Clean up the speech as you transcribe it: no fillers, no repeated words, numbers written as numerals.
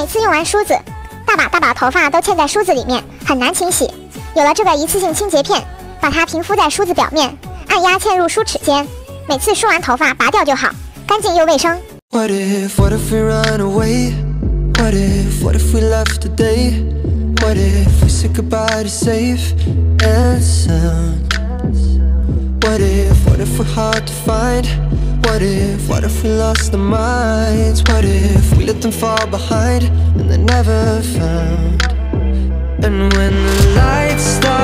每次用完梳子，大把头发都嵌在梳子里面，很难清洗。有了这个一次性清洁片，把它平敷在梳子表面，按压嵌入梳齿间，每次梳完头发拔掉就好，干净又卫生。 What if we run away? What if we left today? What if we said goodbye to safe and sound? What if we're hard to find? What if we lost our minds? What if we let them fall behind and they're never found? And when the lights start